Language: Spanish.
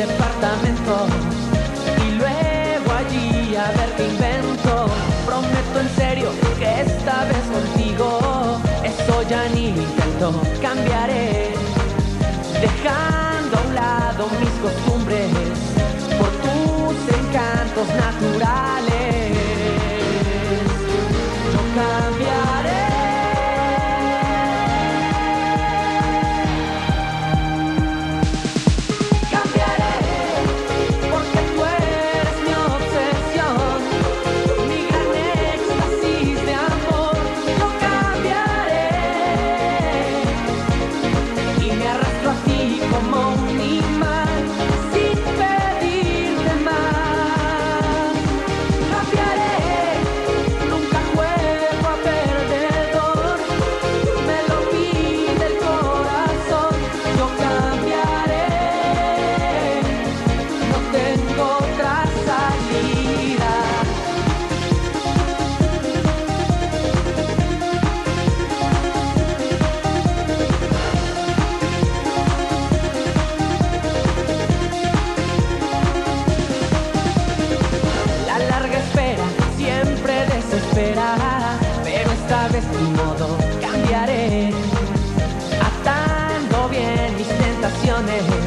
departamento y luego allí a ver qué invento. Prometo en serio que esta vez contigo eso ya ni intento. Cambiaré, dejando a un lado mis costumbres por tus encantos naturales. Yo cambiaré. Pero esta vez ni modo, cambiaré, atando bien mis tentaciones.